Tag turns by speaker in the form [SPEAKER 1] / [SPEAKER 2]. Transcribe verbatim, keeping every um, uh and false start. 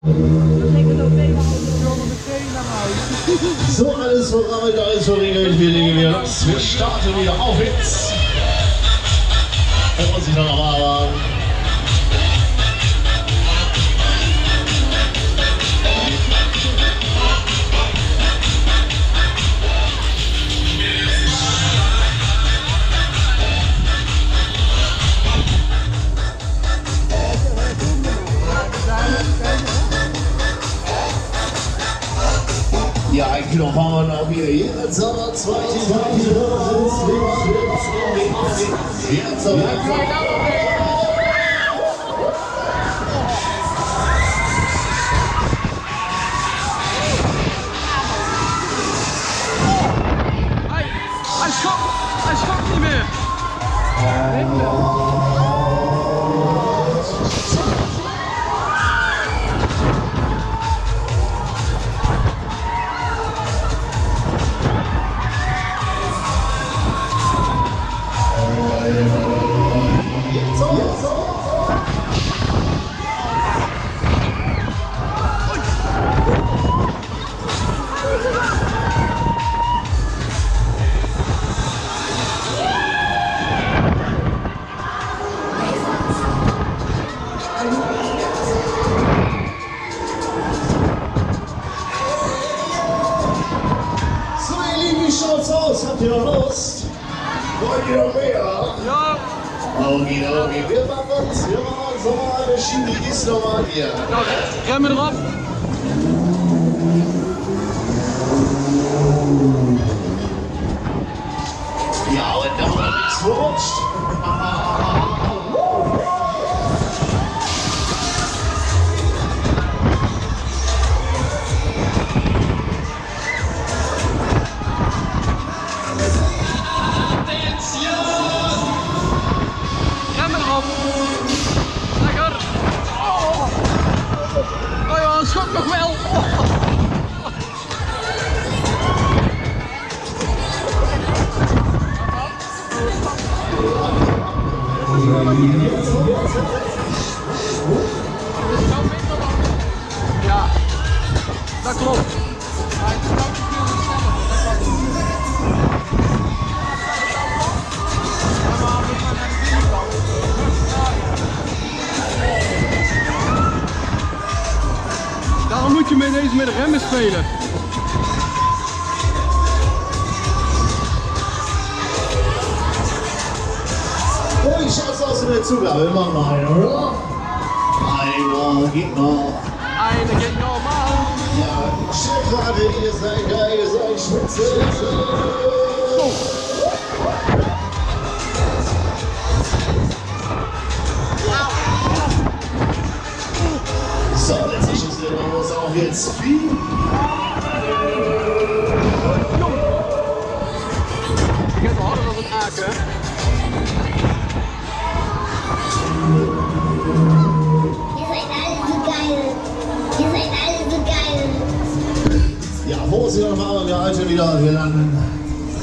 [SPEAKER 1] So, alles verrammelt, alles verriegelt, wir legen wieder los. Wir starten wieder auf jetzt. Und sich noch mal an. Ja, ein Kilo fahren wir noch wieder. Jetzt haben wir zweite Etappe. Jetzt haben wir
[SPEAKER 2] Hij schopt, hij schopt niet meer.
[SPEAKER 1] Schaut's aus, habt ihr noch Lust? Wollt ihr noch mehr?
[SPEAKER 2] Ja.
[SPEAKER 1] Okay, okay, wir machen uns, wir machen uns nochmal eine Schiene, die ist nochmal hier.
[SPEAKER 2] Ja, remmen erop.
[SPEAKER 1] Ja, und da war nichts verrutscht.
[SPEAKER 2] Lekker! Oh, oh ja, het schokt nog wel! Ja, dat klopt. Daarom moet je met deze met de remmen spelen.
[SPEAKER 1] Oh, wie schaut's aus in der Zugabe? Wir machen noch eine, oder? Eine geht noch.
[SPEAKER 2] Eine geht normal.
[SPEAKER 1] Ja, Chef gerade, ihr seid geil, ihr seid spitze.
[SPEAKER 2] So.
[SPEAKER 1] So, letzte Schuss, der machen wir uns auch jetzt viel.
[SPEAKER 2] Ik heb harder dan een aken.
[SPEAKER 3] Ihr seid alle so geil. Ihr seid alle so geil.
[SPEAKER 1] Ja, Vorsicht nochmal, wir halten wieder, wir landen.